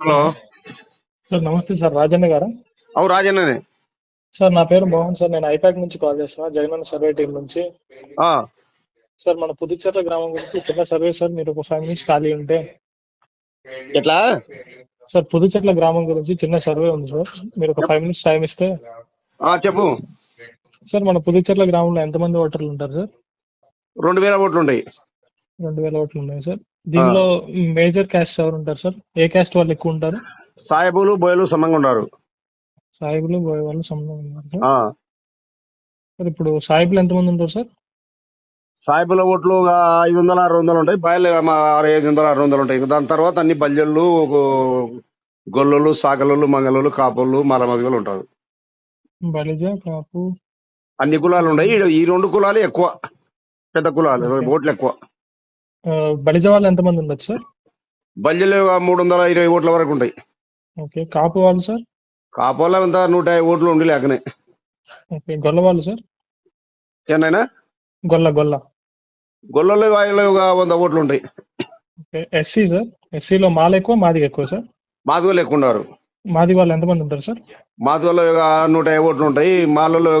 Hello. Sir నమస్తే sir, రాజన్న గారా? అవు రాజన్ననే. సార్ నా పేరు మోహన్ సార్, నేను ఐపాక్ నుంచి కాల్ చేస్తున్నా, జగనన్న సర్వే టీం నుంచి. ఆ సార్ మన పుదుచ్చేర్ల గ్రామం గురించి చిన్న సర్వే సార్, మీరు ఒక 5 minutes ఖాళీ ఉంటే. ఎట్లా? సార్ పుదుచ్చేర్ల గ్రామం గురించి చిన్న సర్వే ఉంది సార్, మీరు ఒక 5 minutes టైం ఇస్తే. చెప్పు. సార్ మన పుదుచ్చేర్ల గ్రామంలో ఎంతమంది ఓటర్లు ఉంటారు సార్? 2000 ఓట్లు ఉంటాయి. 2000 ఓట్లు ఉన్నాయి సార్. ఆ, దీనిలో మేజర్ క్యాస్ట్ ఎవరు ఉంటారు సార్? ఏ క్యాస్ట్ వాళ్ళు ఎక్కువ ఉంటారు? సాయబులు బోయలు సమంగా ఉన్నారు. సాయిబులు బోయ వాళ్ళు సమానం ఉన్నారు సార్. ఆ, సార్ ఇప్పుడు సాయిబులు ఎంతమంది ఉంటారు సార్? సాయబుల ఓట్లు 500 600 ఉంటాయి. బాయలు 500 600 ఉంటాయి. దాని తర్వాత అన్ని బల్జళ్ళు, గొల్లలు, సాకలోళ్ళు, మంగళోళ్ళు, కాపోళ్ళు, మలమదిగలు ఉంటారు. బలిజ, కాపు. అన్ని కులాలు ఉన్నాయి. ఈ 2 కులాలు ఎక్కువ, పెద్ద కులాలు, ఓకే. ఓట్లు ఎక్కువ. బలిజ వాళ్ళు ఎంతమంది ఉండొచ్చు సార్? బల్జలు 320 ఓట్ల వరకు ఉంటాయి. ఓకే. కాపు వాళ్ళు సార్? కాపోళ్ళ అంతా 150 ఓట్లు ఉండి లేకనే. ఓకే. గొల్ల వాళ్ళు సార్? ఏనైనా గొల్ల గొల్ల. గొల్లలు వాళ్ళు 100 ఓట్లు ఉంటాయి. ఓకే. SC sir? ఎస్సీలో మాల ఎక్కువ, మాదిగ ఎక్కువ సార్? మాదిగోళ్ళు ఎక్కువ ఉన్నారు. మాది వాళ్ళు ఎంతమంది ఉంటారు సార్? మాదిగోళ్ళు 150 ఓట్లు ఉంటాయి. మాలలో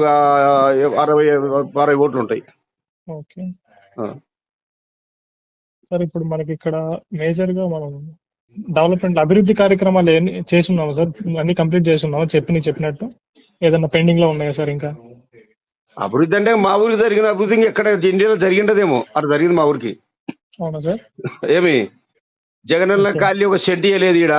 60 ఓట్లు ఉంటాయి. ఓకే ఆ. సార్, ఇప్పుడు మనకి ఇక్కడ మేజర్ గా మనం డెవలప్మెంట్ అభివృద్ధి కార్యక్రమాలు ఎన్ని చేస్తున్నాము సార్? అన్ని కంప్లీట్ చేస్తున్నాము చెప్పినట్టు? ఏదన్నా పెండింగ్ లో ఉన్నాయా సార్ ఇంకా? అభివృద్ధి అంటే మా ఊరికి జరిగిన అభివృద్ధి ఎక్కడ ఇండియాలో జరిగిండదేమో అటు జరిగింది మా ఊరికి. అవునా సార్? ఏమి జగనన్న ఓకే. ఖాళీ ఒక సెంటి లేదు ఈడ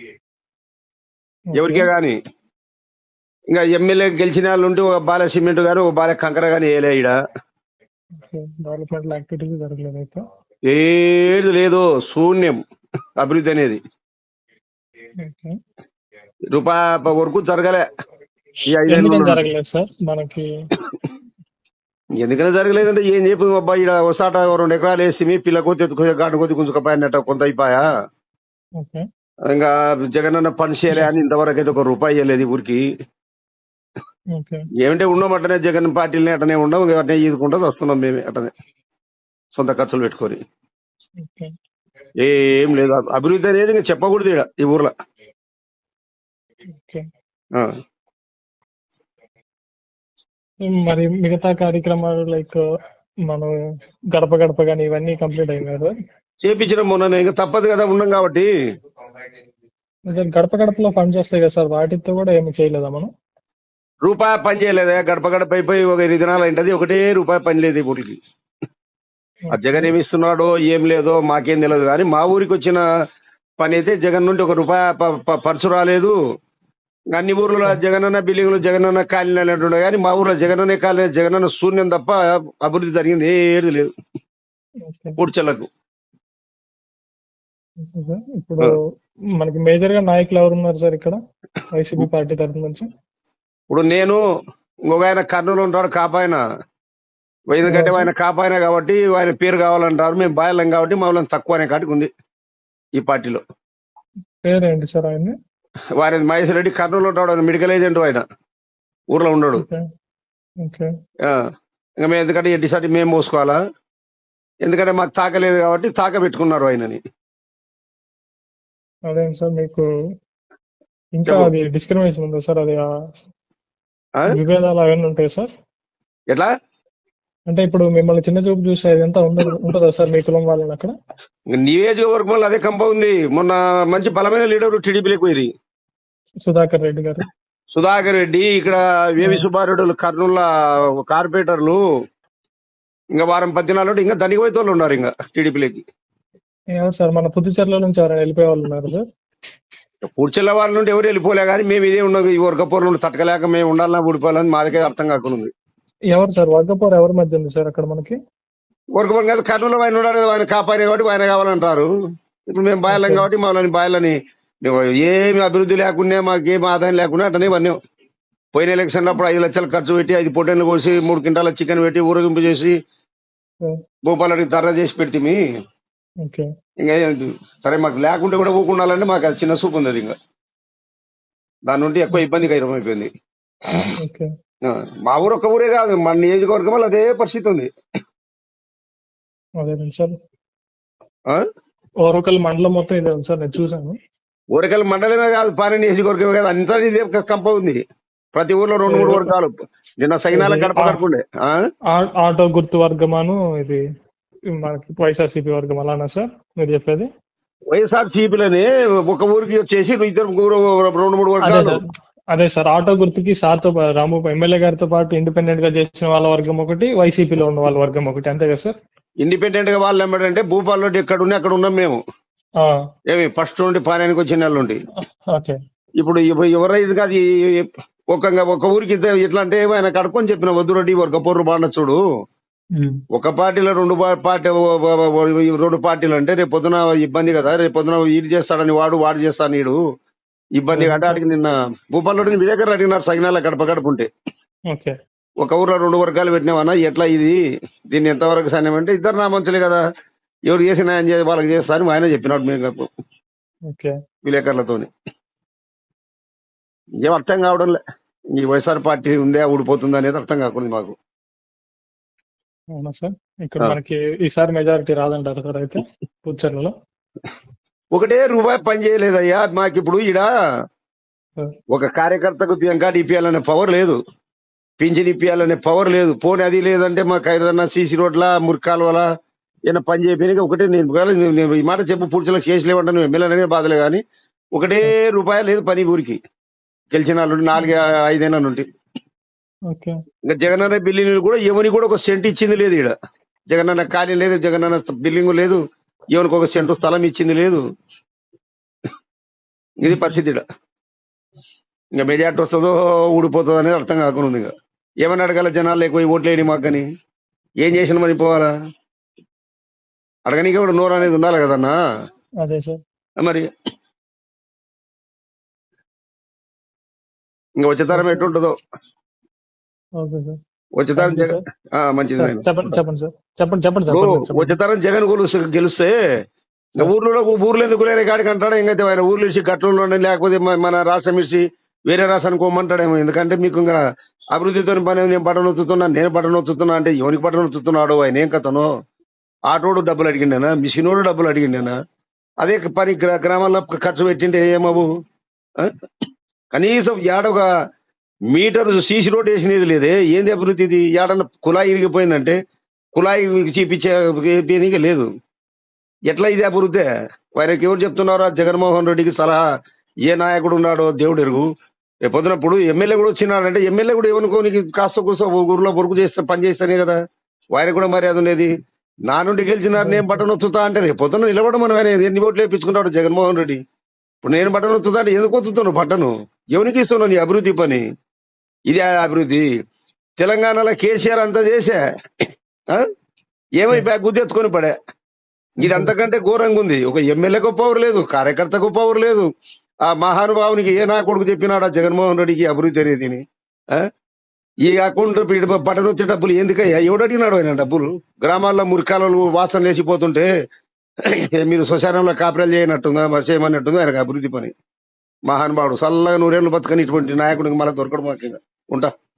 ఓకే. ఎవరికే గాని. ఇంకా ఎమ్మెల్యే గెలిచిన వాళ్ళు ఉంటే ఒక బాల సిమెంట్ గాని ఒక బాల కంకర గాని వేయలే ఈడ. ఓకే. డెవలప్మెంట్ యాక్టివిటీస్ జరగలేదు అయితే. ఏది లేదు, శూన్యం అభివృద్ధి అనేది. ఓకే. రూపాయి వరకు జరగలే ఈ 5 ఏళ్ళు ఎందుకని ఉన్నట్టు. జరగలేదు సార్ మనకి? ఎందుకనే జరగలేదంటే ఏం చెప్పు అబ్బా, ఈడ ఒకసాట 2 ఎకరాలు వేసి పిల్ల కొద్ది ఎత్తుకు గాడు కొద్ది గుంజుకపోయినట్ట కొంత అయిపోయా. ఓకే. ఇంకా జగనన్న పని చేయలే అని ఇంతవరకు అయితే 1 రూపాయి ఇవ్వలేదు ఈ ఊరికి. ఓకే. ఏమంటే ఉన్నాం అట్టనే, జగన్ పార్టీలని అట్టనే ఉన్నాం, అట్టనే ఈదుకుంటూ వస్తున్నాం మేమే అట్టనే సొంత ఖర్చులు పెట్టుకొని. ఓకే. ఏం లేదు అభివృద్ధి అనేది ఇంకా చెప్పకూడదు ఈడ ఈ ఊర్లో. ఓకే. ఆ. మరి మిగతా కార్యక్రమాలు లైక్ మనం గడప గడప కానీ ఇవన్నీ కంప్లీట్ అయినాయి సార్? చేపించిన మొన్న ఇంకా తప్పదు కదా, ఉన్నాం కాబట్టి. అదే గడప గడపలో ఫండ్స్ వస్తాయి కదా సార్, వాటితో కూడా ఏమి చేయలేదా మనం? రూపాయి పని చేయలేదా? గడప గడప అయిపోయి ఒక 8 దినాలు అయింటది, ఒకటే రూపాయి పని లేదు ఈ ఊరికి. ఆ జగన్ ఏమి ఇస్తున్నాడో ఏం లేదో మాకేం తెలియదు, కానీ మా ఊరికి వచ్చిన పని అయితే జగన్ నుండి 1 రూపాయి పర్సు రాలేదు. అన్ని ఊర్లో జగనన్న బిల్డింగ్లు, జగనన్న కాలనీ అంటుండే, కానీ మా ఊర్లో జగనన్న కాలనీ, జగనన్న శూన్యం తప్ప అభివృద్ధి జరిగింది ఏది లేదు ఓకే. పూడ్చలకు. Okay sir. ఇప్పుడు మనకి మేజర్ గా నాయకులు ఎవరు ఉన్నారు సార్ ఇక్కడ వైసీపీ పార్టీ తరఫు నుంచి? ఇప్పుడు నేను ఇంకొక ఆయన కర్నూలు ఉంటాడు కాపాయన, ఎందుకంటే ఎవరు సార్? ఆయన కాపాయన కాబట్టి ఆయన పేరు కావాలంటారు. మేము బాయలం కాబట్టి మమ్మల్ని తక్కువ అనే కాటికి ఉంది ఈ పార్టీలో. పేరేంటి సార్ ఆయన్ని? ఆయన మహేష్ రెడ్డి కర్నూలు ఉంటాడు, ఆయన మెడికల్ ఏజెంట్, ఆయన ఊర్లో ఉన్నాడు. ఓకే. ఓకే. ఆ, ఇంకా మేము ఎందుకంటే ఎడ్డిసాటి మేము మోసుకోవాలా, ఎందుకంటే మాకు తాకలేదు కాబట్టి తాక పెట్టుకున్నారు ఆయనని. అదేం సార్ మీకు ఇంకా చెప్పు. అది డిస్క్రిమినేషన్ ఉందా సార్? అది ఆ? విభేదాలు అవన్నీ ఉంటాయి సార్? ఎట్లా? అంటే ఇప్పుడు మిమ్మల్ని చిన్న చూపు చూసి అదంతా ఉంటుందా సార్ మీ కులం వాళ్ళని అక్కడ? నియోజకవర్గంలో అదే కంప ఉంది. మొన్న మంచి బలమైన లీడర్ టీడీపీలోకి పోయి సుధాకర్ రెడ్డి గారు. సుధాకర్ రెడ్డి, ఇక్కడ వేవి సుబ్బారెడ్డి కర్నూలు కార్పొరేటర్లు ఇంకా వారం 10 దినాలు ఇంకా దండికి పోయే వాళ్ళు ఉన్నారు ఇంకా టీడీపీలోకి. ఎవరు సార్? మన పుదుచ్చేర్ల నుంచి ఎవరైనా వెళ్ళిపోయే వాళ్ళు ఉన్నారు సార్? పూడ్చెల్ల వాళ్ళ నుండి ఎవరు వెళ్ళిపోలే, కానీ మేము ఇదే ఉన్నాం. ఈ వర్గపూర్ నుండి తట్టకలేక మేము ఉండాలన్నా ఊడిపోవాలని మాదికే అర్థం కాకుండా. ఎవరు సార్? వర్గపోరు ఎవరి మధ్య ఉంది సార్ అక్కడ మనకి? వర్గపూర్ కాదు, కర్నూలు ఆయన ఉన్నాడు కదా, ఆయన కాపాడే కాబట్టి ఆయన కావాలంటారు. ఇప్పుడు మేము బాయలం ఓకే. కాబట్టి మమ్మల్ని బాయలని ఏమి అభివృద్ధి లేకుండా, మాకేం ఆదాయం లేకుండా అట్టనే ఇవన్నీ. పోయిన ఎలక్షన్ అప్పుడు 5 లక్షలు ఖర్చు పెట్టి 5 పొట్టెన్లు కోసి 3 క్వింటాల చికెన్ పెట్టి ఊరేగింపు చేసి భూపాలకి ధర చేసి పెడితే ఓకే. ఇంకా సరే, మాకు లేకుంటే కూడా ఊకుండాలంటే మాకు అది చిన్న సూపు ఉంది. అది ఇంకా దాని నుండి ఎక్కువ ఇబ్బందికి అయిపోయింది. ఓకే. మా ఊరు ఒక్క ఊరే కాదు, మన నియోజకవర్గం వల్ల అదే పరిస్థితి ఉంది. అదే సార్, ఆ? ఓరకల్ మండలం మొత్తం ఇదే ఉంది సార్, నేను చూసాను. ఊరకల్ మండలమే కాదు, పాలెం నియోజకవర్గమే కాదు, అంతా ఇదే కంప ఉంది. ప్రతి ఊర్లో 2-3 వర్గాలు. నిన్న సైనాల ఇది గడప గడపండే. ఆటో గుర్తు వర్గమాను, ఇది మనకి వైఎస్ఆర్సీపీ వర్గం అలానా సార్ మీరు చెప్పేది? వైఎస్ఆర్ సిపిలని ఒక ఊరికి వచ్చేసి 2-3 అదే వర్గాలు. సార్, అదే సార్, ఆటో గుర్తుకి సార్తో రాము ఎమ్మెల్యే గారితో పాటు ఇండిపెండెంట్ గా చేసిన వాళ్ళ వర్గం ఒకటి, వైసీపీలో ఉన్న వాళ్ళ వర్గం ఒకటి, అంతే కదా సార్? ఇండిపెండెంట్ గా వాళ్ళు ఏమంటే భూపాల్ రెడ్డి ఎక్కడ ఉన్నా అక్కడ ఉన్నాం మేము. ఆ, ఏమి ఫస్ట్ నుండి పాలెనికి వచ్చిన నెల నుండి. ఓకే. ఇప్పుడు ఎవరైతే కాదు, ఒక ఊరికి ఇట్లా అంటే ఆయన కడుక్కొని చెప్పిన వద్దు రెడ్డి వర్గ పొర్రు బాండ చూడు. ఉమ్, ఒక పార్టీలో రెండు పార్టీలు అంటే రేపు పొద్దున ఇబ్బంది కదా, రేపు పొద్దున వీడు చేస్తాడని వాడు చేస్తాను నీడు ఇబ్బంది అవును అంటే సార్. అడిగి నిన్న భూపాల్లోని విలేకరులు అడిగినారు సగినాల గడప గడపుంటే. ఓకే. ఒక ఊర్లో 2 వర్గాలు పెట్టినామన్నా ఎట్లా ఇది, దీన్ని ఎంతవరకు సాధ్యం అంటే ఇద్దరు నా మంచులే కదా, ఎవరు చేసి న్యాయం చేసి వాళ్ళకి చేస్తా అని ఆయన చెప్పినాడు మేము ఓకే. విలేకరులతోని. ఏం అర్థం కావడంలే, ఈ వైఎస్ఆర్ పార్టీ ఉందే ఊడిపోతుంది అనేది అర్థం కాకుండా మాకు. అవునా సార్? ఇక్కడ ఆ. మనకి ఈసారి మెజారిటీ రాదంటారు సార్ అయితే పుచ్చర్లలో? ఒకటే రూపాయి పని చేయలేదయ్యా మాకు. ఇప్పుడు ఈడ ఒక కార్యకర్తకు కార్డు ఇప్పియాలనే పవర్ లేదు, పింఛన్ ఇప్పియాలనే పవర్ లేదు. పోనీ అది లేదంటే మాకు ఏదన్నా సీసీ రోడ్ల మురికాల వల్ల ఏదైనా పని చేయడానికి ఒకటే నేను ఈ మాట చెప్పు పూర్తిలో చేసలేవంటే నువ్వు ఎమ్మెల్యేనే బాధలే కానీ ఒకటే రూపాయి లేదు పని ఊరికి గెలిచిన వాళ్ళు 4-5 ఏళ్ళ నుండి. ఓకే. ఇంకా జగనన్న బిల్డింగ్ కూడా ఎవరికి కూడా ఒక సెంట్ ఇచ్చింది లేదు. ఈడ జగనన్న ఖాళీ లేదు, జగనన్న బిల్డింగ్ లేదు, ఎవరికి ఒక సెంటు స్థలం ఇచ్చింది లేదు. ఇది పరిస్థితి ఈడ. ఇంకా మెజార్టీ వస్తుందో ఊడిపోతుందో అనేది అర్థం కాకుండా ఉంది. ఇంకా ఏమని అడగాల జనాలు ఎక్కువ ఓట్లు వేయని మాకు కానీ ఏం చేసిన మరి పోవాలా అడగనీకి కూడా నోరు అనేది ఉండాలి కదన్నా. అదే సార్. మరి ఇంకా వచ్చే తరం ఎట్టుంటుందో. Okay sir. వచ్చే తరం థ్యాంక్ యూ జగన్ సార్. మంచిది సార్ నాయన. చెప్పండి చెప్పండి సార్, చెప్పండి ఇప్పుడు చెప్పండి. వచ్చే తరం జగన్ గెలిస్తే ఇంకా సార్. ఊర్లో ఎందుకు లేని కాడికి అంటాడు. ఇంకైతే ఆయన ఊర్లు ఇచ్చి గట్లలో లేకపోతే మన రాష్ట్రం ఇచ్చి వేరే రాష్ట్రానికి పోమంటాడేమో. ఎందుకంటే మీకు ఇంకా అభివృద్ధితో పని, నేను బటన్ నొత్తుతున్నా అంటే ఎవరికి బటన్ నొత్తుతున్నాడు ఆయన ఏం కథను? ఆటోడు డబ్బులు అడిగిండేనా, మిషనోడు డబ్బులు అడిగిండేనా? అదే పని గ్రామాల్లో ఖర్చు పెట్టింటే ఏమవు? ఆ? కనీసం ఏడొక మీటర్ సీసీ రోడ్ వేసినది లేదే. ఏంది అభివృద్ధి ఇది? ఏడన్నా కుళాయి ఇరిగిపోయిందంటే కుళాయి చూపించే లేదు. ఎట్లా ఇది అభివృద్ధి? వారికి ఎవరు చెప్తున్నారో జగన్మోహన్ రెడ్డికి సలహా ఏ నాయకుడు ఉన్నాడో దేవుడు ఎరుగు. పొద్దునప్పుడు ఎమ్మెల్యే కూడా వచ్చినాడంటే ఎమ్మెల్యే కూడా ఏమనుకోనికి కాస్త కూసో ఊర్లో బొరుకు చేస్తే పని చేస్తేనే కదా వారికి కూడా మర్యాద ఉండేది. నా నుండి గెలిచినారు నేను బటన్ వత్తుతా అంటే రేపు పొద్దున నిలబడడం మనం ఆయన ఎన్ని ఓట్లు వేయించుకుంటాడు జగన్మోహన్ రెడ్డి. ఇప్పుడు నేను బటన్ వత్తుతా అంటే ఎందుకు వత్తుతున్నావు బటను? ఎవరికి ఇస్తున్నావు నీ అభివృద్ధి పని? ఇది అభివృద్ధి. తెలంగాణలో కేసీఆర్ అంతా చేసా ఏమైపోయా గుద్దెత్తుకొని పడే. ఇది అంతకంటే ఘోరంగా ఉంది. ఒక ఎమ్మెల్యేకు పవర్ లేదు, కార్యకర్తకు పవర్ లేదు. ఆ మహానుభావునికి ఏ నా కొడుకు చెప్పినాడా జగన్మోహన్ రెడ్డికి అభివృద్ధి అనేది? ఈ అకౌంట్ బటన్ వచ్చే డబ్బులు ఎందుకయ్యా? ఎవడు అడిగినాడు ఆయన డబ్బులు? గ్రామాల్లో మురికాలలు వాసన లేచిపోతుంటే మీరు శ్మశానంలో కాపురాలు చేయనట్టుందా, చేయమన్నట్టుందా ఆయనకు అభివృద్ధి పని? మహానుభావుడు చల్లగా 100 ఏళ్ళు బతకని ఇటువంటి నాయకుడికి మళ్ళీ దొరకడం మాకు ఉంటా.